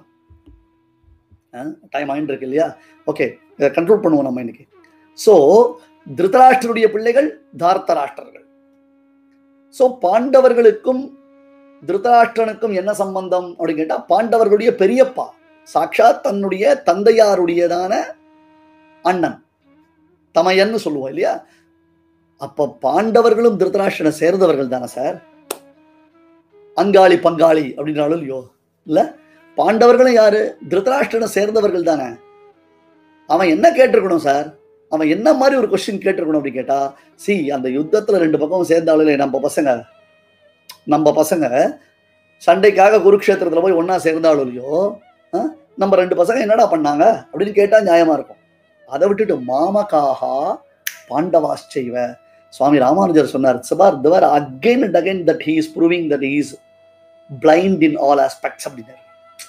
டைம் ஆயிட்டு இருக்கு இல்லையா? ஓகே, இதை கண்ட்ரோல் பண்ணுவோம் நம்ம இன்னைக்கு. சோ திருதராஷ்டிரனுடைய பிள்ளைகள் தார்த்தராஷ்டிரர்கள். சோ பாண்டவர்களுக்கும் திருதராஷ்டிரனுக்கும் என்ன சம்பந்தம் அப்படின்னு கேட்டா, பாண்டவர்களுடைய பெரியப்பா சாட்சாத் தன்னுடைய தந்தையாருடையதான அண்ணன், தமையன்னு சொல்லுவோம் இல்லையா? அப்ப பாண்டவர்களும் திருதராஷ்டிரனை சேர்ந்தவர்கள் தானே சார். அங்காளி பங்காளி அப்படின்றாலும் இல்லையோ இல்ல, பாண்டவர்களும் யாரு? திருதராஷ்டிரனை சேர்ந்தவர்கள் தானே. அவன் என்ன கேட்டிருக்கணும் சார்? அவன் என்ன மாதிரி ஒரு கொஸ்டின் கேட்டிருக்கணும் அப்படின்னு கேட்டா, சி அந்த யுத்தத்துல ரெண்டு பக்கம் சேர்ந்தாலும் நம்ம பசங்க நம்ம பசங்க சண்டைக்காக குருக்ஷேத்திரத்துல போய் ஒன்னா சேர்ந்தாலும் இல்லையோ, நம்ம ரெண்டு பசங்க என்னடா பண்ணாங்க அப்படின்னு கேட்டா நியாயமா இருக்கும். அதை விட்டுட்டு மாமகாஹா பாண்டவாச்சைவ, சுவாமி ராமானுஜர் சொன்னார், சபார் தவர் again and again that he is proving that he is blind in all aspects அப்படின்னாரு.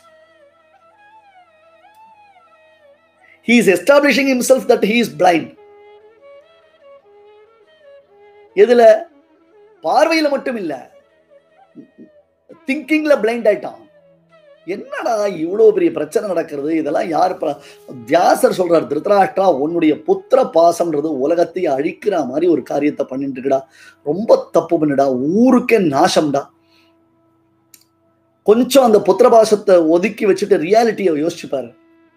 He is establishing himself that he is blind. எதுல? பார்வையில மட்டும் இல்ல, திங்கிங்ல பிளைண்ட் ஆயிட்டான். என்னடா இவ்வளவு பெரிய பிரச்சனை நடக்கிறது? இதெல்லாம் யார்? வியாசர் சொல்றார், திருதராஷ்டிரா உன்னுடைய புத்திர பாசம்ன்றது உலகத்தை அழிக்கிற மாதிரி ஒரு காரியத்தை பண்ணிட்டு இருக்குடா, ரொம்ப தப்பு பண்ணுடா, ஊருக்கே நாசம்டா. கொஞ்சம் அந்த புத்திர பாசத்தை ஒதுக்கி வச்சுட்டு ரியாலிட்டியை யோசிச்சுப்பாரு.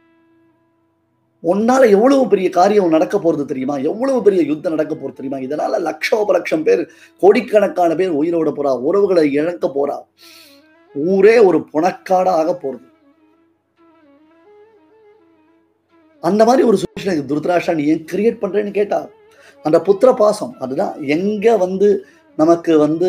உன்னால எவ்வளவு பெரிய காரியம் நடக்க போறது தெரியுமா? எவ்வளவு பெரிய யுத்தம் நடக்க போறது தெரியுமா? இதனால லட்சோப லட்சம் பேர், கோடிக்கணக்கான பேர் உயிரோட போறா, உறவுகளை இழக்க போறா, ஊரே ஒரு புணக்காட ஆக போறது. அந்த மாதிரி ஒரு சுச்சுவேஷன் திருதராஷ்டிரா நீ ஏன் கிரியேட் பண்றேன்னு கேட்டா, அந்த புத்திர பாசம் அதுதான். எங்க வந்து நமக்கு வந்து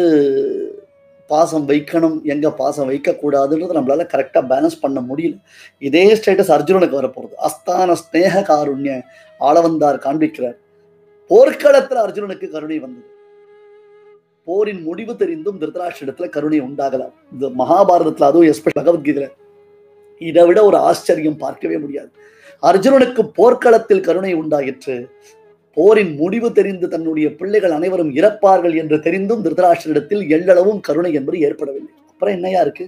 பாசம் வைக்கணும், எங்க பாசம் வைக்கக்கூடாதுன்றது நம்மளால கரெக்டா பேலன்ஸ் பண்ண முடியல. இதே ஸ்டேட்டஸ் அர்ஜுனனுக்கு வரப்போகுது. அஸ்தான ஸ்நேக காருண்ய ஆளவந்தார் காண்பிக்கிறார். போர்க்களத்துல அர்ஜுனனுக்கு கருணை வந்தது. போரின் முடிவு தெரிந்தும் திருதராஷ்டிரத்துல கருணை உண்டாகலாம். இந்த மகாபாரதத்துல, அதுவும் எஸ்பெஷல் பகவத்கீதையில இதை விட ஒரு ஆச்சரியம் பார்க்கவே முடியாது. அர்ஜுனனுக்கு போர்க்களத்தில் கருணை உண்டாயிற்று. போரின் முடிவு தெரிந்து தன்னுடைய பிள்ளைகள் அனைவரும் இறப்பார்கள் என்று தெரிந்தும் திருதராஷ்டிரத்தில் எள்ளளவும் கருணை என்பது ஏற்படவில்லை. அப்புறம் என்னையா இருக்கு?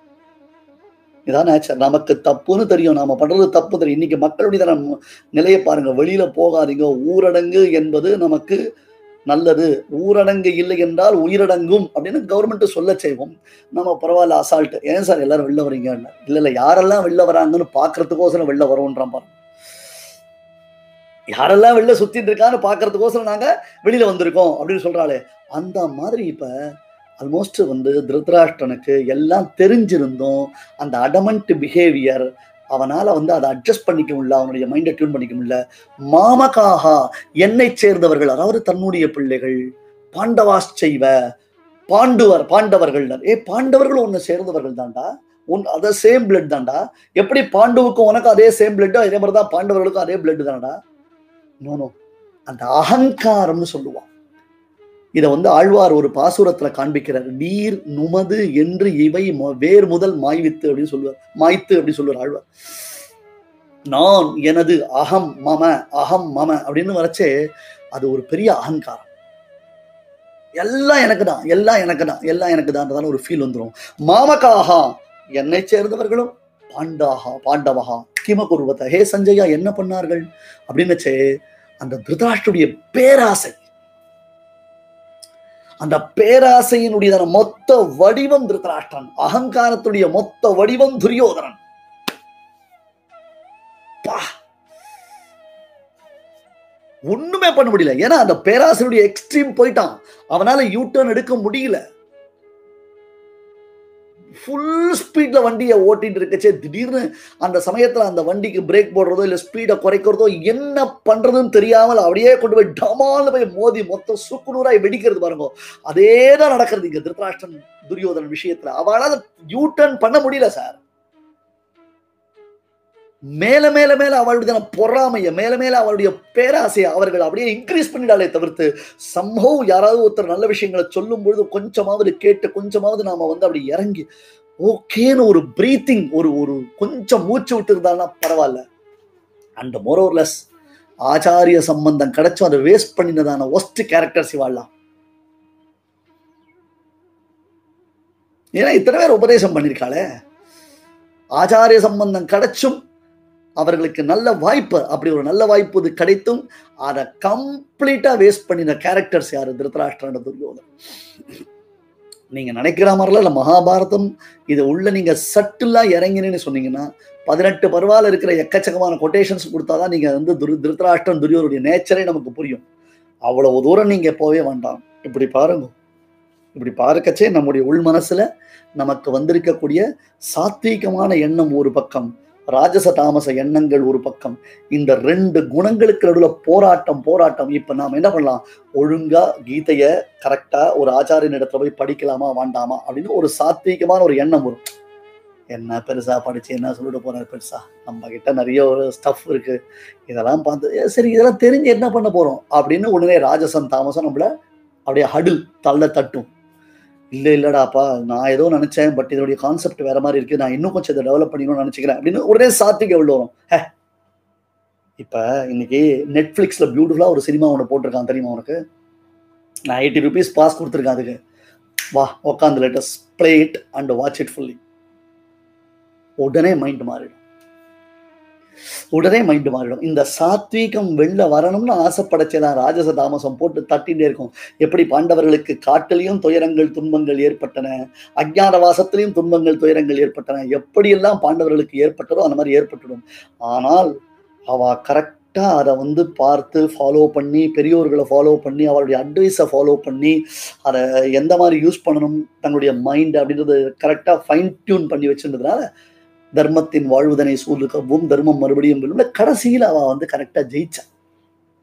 இதான் நேச்சர். நமக்கு தப்புன்னு தெரியும், நாம பண்றது தப்பு தெரியும். இன்னைக்கு மக்களுடைய நிலையை பாருங்க. வெளியில போகாதீங்க, ஊரடங்கு என்பது நமக்கு நல்லது, ஊரடங்கு இல்லை என்றால் உயிரடங்கும் அப்படின்னு கவர்மெண்ட் சொல்ல செய்வோம். நம்ம பரவாயில்ல அசால்ட். ஏன் சார் எல்லாரும் வெளில வரீங்க? இல்ல இல்ல யாரெல்லாம் வெளில வராங்கன்னு பாக்குறதுக்கோசரம் வெளில வரோன்றான் பாருங்க. யாரெல்லாம் வெளில சுத்திட்டு இருக்கான்னு பாக்குறதுக்கோசரம் நாங்க வெளியில வந்திருக்கோம் அப்படின்னு சொல்றாளே, அந்த மாதிரி இப்ப ஆல்மோஸ்ட் வந்து திருதராஷ்டிரனுக்கு எல்லாம் தெரிஞ்சிருந்தோம். அந்த அடமண்ட் பிஹேவியர் அவனால வந்து அதை அட்ஜஸ்ட் பண்ணிக்க முடியல, அவனுடைய மைண்டை டியூன் பண்ணிக்க முடியல. மாமகாஹா என்னை சேர்ந்தவர்கள், அதாவது தன்னுடைய பிள்ளைகள், பாண்டவாஸ் செய்வ பாண்டுவர் பாண்டவர்கள். ஏ பாண்டவர்கள் உன்னை சேர்ந்தவர்கள் தான்டா, உன் அதை சேம் பிளட் தான்டா. எப்படி பாண்டுவுக்கும் உனக்கு அதே சேம் பிளட், அதே மாதிரிதான் பாண்டவர்களுக்கும் அதே பிளட் தானடா. நோ, அந்த அகங்காரம்னு சொல்லுவான். இதை வந்து ஆழ்வார் ஒரு பாசுரத்துல காண்பிக்கிறார். நீர் நுமது என்று இவை வேர் முதல் மாய்வித்து அப்படின்னு சொல்லுவார், மாய்த்து அப்படின்னு சொல்லுவார் ஆழ்வார். நான், எனது, அகம் மம, அகம் மம அப்படின்னு வரைச்சே அது ஒரு பெரிய அகங்காரம். எல்லாம் எனக்கு தான், எல்லாம் எனக்கு தான், எல்லாம் எனக்கு தான் ஒரு ஃபீல் வந்துடும். மாமகாஹா என்னை சேர்ந்தவர்களும், பாண்டாஹா பாண்டவஹா கிம குருவத, ஹே சஞ்சயா என்ன பண்ணார்கள் அப்படின்னு அந்த திருதராஷ்டிரனுடைய பேராசை, அந்த பேராசையினுடைய மொத்த வடிவம் திருதராஷ்டிரன், அகங்காரத்துடைய மொத்த வடிவம் துரியோதனன். ஒண்ணுமே பண்ண முடியல. ஏன்னா அந்த பேராசையுடைய எக்ஸ்ட்ரீம் போயிட்டான். அவனால யூ டர்ன் எடுக்க முடியல. ஃபுல் ஸ்பீட்ல வண்டியை ஓட்டிட்டு இருக்கச்சே திடீர்னு அந்த சமயத்துல அந்த வண்டிக்கு பிரேக் போடுறதோ இல்ல ஸ்பீடை குறைக்கிறதோ என்ன பண்றதுன்னு தெரியாமல் அப்படியே கொண்டு போய் டமால்னு போய் மோதி மொத்தம் சுக்குநூறாய் வெடிக்கிறது பாருங்க. அதேதான் நடக்கிறது இங்க திருதராஷ்டிரன் துரியோதனன் விஷயத்துல. அவளால யூ டர்ன் பண்ண முடியல சார். மேல மேல மேல அவளுடைய பொறாமைய, மேல மேல அவளுடைய பேராசையை அவர்கள் அப்படியே இன்க்ரீஸ் பண்ணிடாலே தவிர்த்து, சம்பவம் யாராவது ஒருத்தர் நல்ல விஷயங்களை சொல்லும் பொழுது கொஞ்சமாவது கேட்டு கொஞ்சமாவது நாம வந்து அப்படி இறங்கி ஓகேன்னு ஒரு பிரீத்திங், ஒரு ஒரு கொஞ்சம் மூச்சு விட்டு இருந்தாலும் பரவாயில்ல. அண்ட் மோரோர்லெஸ் ஆச்சாரிய சம்பந்தம் கிடைச்சும் அதை வேஸ்ட் பண்ணினதான ஒஸ்ட் கேரக்டர்ஸ் இவாள்லாம். ஏன்னா இத்தனை பேர் உபதேசம் பண்ணிருக்காளே, ஆச்சாரிய சம்பந்தம் கிடைச்சும் அவர்களுக்கு நல்ல வாய்ப்பு, அப்படி ஒரு நல்ல வாய்ப்பு இது கிடைத்தும் அதை கம்ப்ளீட்டா வேஸ்ட் பண்ணின கேரக்டர்ஸ் யாரு? திருதராஷ்டிரன், துரியோதனன். நீங்க நினைக்கிற மாதிரிலாம் இல்ல. மகாபாரதம் இது உள்ள நீங்க சட்டுலா இறங்கினு சொன்னீங்கன்னா பதினெட்டு பருவால இருக்கிற எக்கச்சக்கமான கொட்டேஷன்ஸ் கொடுத்தாதான் நீங்க வந்து துரு திருதராஷ்டிரன் துரியோதனுடைய நேச்சரே நமக்கு புரியும். அவ்வளவு தூரம் நீங்க போவே வேண்டாம். இப்படி பாருங்க, இப்படி பார்க்கச்சே நம்முடைய உள் மனசுல நமக்கு வந்திருக்கக்கூடிய சாத்வீகமான எண்ணம் ஒரு பக்கம், ராஜச தாமச எண்ணங்கள் ஒரு பக்கம், இந்த ரெண்டு குணங்களுக்கு நடுவில் போராட்டம் போராட்டம். இப்ப நாம என்ன பண்ணலாம்? ஒழுங்கா கீதைய கரெக்டா ஒரு ஆச்சாரியன் இடத்துல போய் படிக்கலாமா வேண்டாமா அப்படின்னு ஒரு சாத்வீகமான ஒரு எண்ணம் வரும். என்ன பெருசா படிச்சு என்ன சொல்லிட்டு போறாரு பெருசா, நம்ம கிட்ட நிறைய ஒரு ஸ்டஃப் இருக்கு, இதெல்லாம் பார்த்து சரி இதெல்லாம் தெரிஞ்சு என்ன பண்ண போறோம் அப்படின்னு உடனே ராஜசம் தாமசம் நம்மள அப்படியே ஹடில் தள்ள தட்டும். இல்ல இல்லடாப்பா நான் ஏதோ நினைச்சேன், பட் இதோடைய கான்செப்ட் வேற மாதிரி இருக்கு, நான் இன்னும் கொஞ்சம் இதை டெவலப் பண்ணிக்கணும்னு நினைச்சுக்கிறேன் அப்படின்னு ஒரே சாத்விக எவ்வளவு வரும். இப்ப இன்னைக்கு நெட்ஃபிளிக்ஸ்ல பியூட்டிஃபுல்லா ஒரு சினிமா ஒன்று போட்டிருக்கான் தெரியுமா உனக்கு? நான் எயிட்டி ருபீஸ் பாஸ் கொடுத்துருக்கேன் அதுக்கு. வா உட்காந்து let us play it and watch it fully. உடனே மைண்ட் மாறிடும், உடனே மைண்ட் மாறிடும். இந்த சாத்வீகம் வெளில வரணும்னு ஆசைப்படச்சேதான் ராஜச தாமசம் போட்டு தட்டிகிட்டே இருக்கும். எப்படி பாண்டவர்களுக்கு காட்டிலையும் துயரங்கள் துன்பங்கள் ஏற்பட்டன, அஞ்ஞான வாசத்திலையும் துன்பங்கள் துயரங்கள் ஏற்பட்டன, எப்படியெல்லாம் பாண்டவர்களுக்கு ஏற்பட்டதோ அந்த மாதிரி ஏற்பட்டுடும். ஆனால் அவ கரெக்டா அதை வந்து பார்த்து ஃபாலோ பண்ணி, பெரியோர்களை ஃபாலோ பண்ணி, அவருடைய அட்வைஸை ஃபாலோ பண்ணி, அதை எந்த மாதிரி யூஸ் பண்ணணும் தன்னுடைய மைண்ட் அப்படின்றது கரெக்டா ஃபைன் டியூன் பண்ணி வச்சிருந்ததுனால தர்மத்தின் வாழ்வுதனை சூழ்கவும் தர்மம் மறுபடியும் கடைசியில் அவ வந்து கரெக்டா ஜெயிச்சா.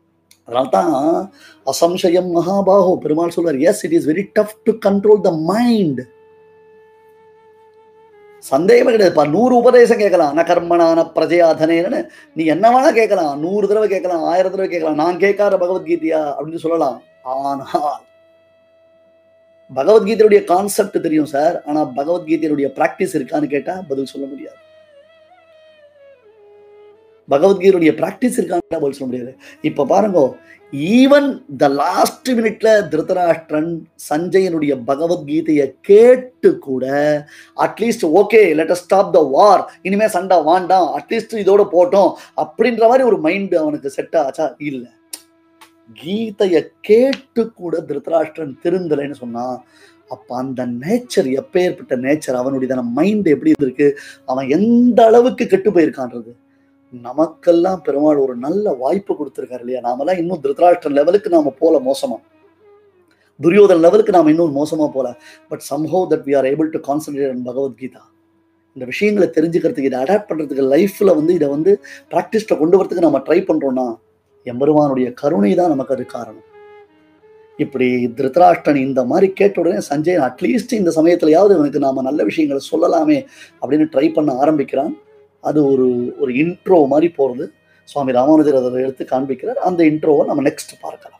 அதனால தான் அசம்சயம் மகாபாஹோ பெருமாள் சொல்றார், yes it is very tough to control the mind. சந்தேகமே கிடையாதுப்பா. நூறு உபதேசம் கேட்கலாம். ந கர்மணான பிரஜயாதனேன்னு நீ என்ன வேணா கேட்கலாம். நூறு தடவை கேட்கலாம், ஆயிரம் தடவை கேட்கலாம். நான் கேட்காத பகவத்கீதையா அப்படின்னு சொல்லலாம். ஆனால் பகவத்கீதையுடைய கான்செப்ட் தெரியும் சார். ஆனா பகவத்கீதையுடைய பிராக்டிஸ் இருக்கான்னு கேட்டா பதில் சொல்ல முடியாது. பகவத்கீதையுடைய பிராக்டிஸ் இருக்கான்னு பதில் சொல்ல முடியாது. இப்ப பாருங்க, ஈவன் த லாஸ்ட் மினிட்ல திருதராஷ்டிரன் சஞ்சயனுடைய பகவத்கீதையை கேட்டு கூட at least okay let us stop the war, இனிமே சண்டை வாண்டாம், அட்லீஸ்ட் இதோட போட்டோம் அப்படின்ற மாதிரி ஒரு மைண்ட் அவனுக்கு செட் ஆச்சா? இல்ல. கீதையை கேட்டு கூட திருதராஷ்டிரன் திருந்தலைன்னு சொன்னா அப்ப அந்த நேச்சர் எப்பேற்பட்ட நேச்சர், அவனுடைய மைண்ட் எப்படி இருக்கு, அவன் எந்த அளவுக்கு கெட்டு போயிருக்கான்றது. நமக்கெல்லாம் பெருமாள் ஒரு நல்ல வாய்ப்பு கொடுத்திருக்காரு இல்லையா? நாமெல்லாம் இன்னும் திருதராஷ்டிரன் லெவலுக்கு நாம போல மோசமா, துரியோதன் லெவலுக்கு நாம இன்னும் மோசமா போல. But somehow that we are able to concentrate on Bhagavad Gita. இந்த விஷயங்களை தெரிஞ்சுக்கிறதுக்கு, இதை அடாப்ட் பண்றதுக்கு, லைஃப்ல வந்து இதை வந்து பிராக்டிஸ்ல கொண்டு வரதுக்கு நம்ம ட்ரை பண்றோம்னா எம்பெருமானுடைய கருணை தான் நமக்கு அது காரணம். இப்படி திருதராஷ்டிரன் இந்த மாதிரி கேட்ட உடனே சஞ்சயன் அட்லீஸ்ட் இந்த சமயத்திலயாவது இவனுக்கு நாம நல்ல விஷயங்களை சொல்லலாமே அப்படின்னு ட்ரை பண்ண ஆரம்பிக்கிறான். அது ஒரு ஒரு இன்ட்ரோ மாதிரி போறது. சுவாமி ராமானுஜர் அதை எடுத்து காண்பிக்கிறார். அந்த இன்ட்ரோவை நம்ம நெக்ஸ்ட் பார்க்கலாம்.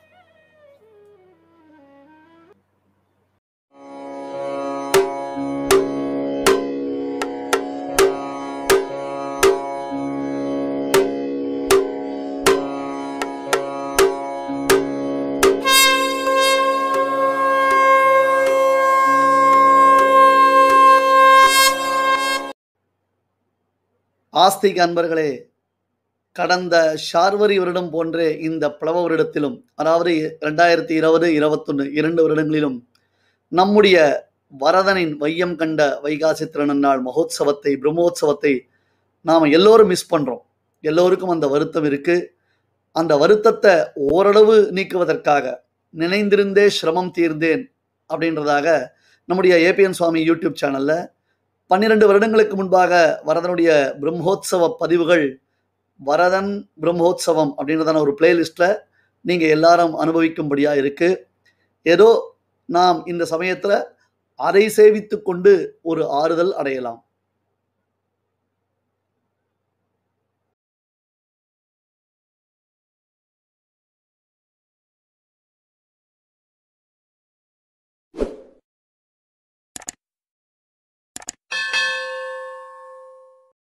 ஆஸ்திக அன்பர்களே, கடந்த ஷார்வரி வருடம் போன்றே இந்த பிளவ வருடத்திலும், அதாவது இரண்டாயிரத்தி இருபது இருபத்தொன்னு இரண்டு வருடங்களிலும் நம்முடைய வரதனின் வையம் கண்ட வைகாசி திருநன்னாள் மகோத்சவத்தை, பிரம்மோத்சவத்தை நாம எல்லோரும் மிஸ் பண்றோம். எல்லோருக்கும் அந்த வருத்தம் இருக்கு. அந்த வருத்தத்தை ஓரளவு நீக்குவதற்காக நினைந்திருந்தே சிரமம் தீர்ந்தேன் அப்படின்றதாக நம்முடைய ஏபிஎன் சுவாமி யூடியூப் சேனல்ல பன்னிரண்டு வருடங்களுக்கு முன்பாக வரதனுடைய பிரம்மோத்சவ பதிவுகள், வரதன் பிரம்மோத்சவம் அப்படின்றதான ஒரு பிளேலிஸ்ட்ல நீங்க எல்லாரும் அனுபவிக்கும்படியா இருக்கு. ஏதோ நாம் இந்த சமயத்துல அதை சேவித்து கொண்டு ஒரு ஆறுதல் அடையலாம்.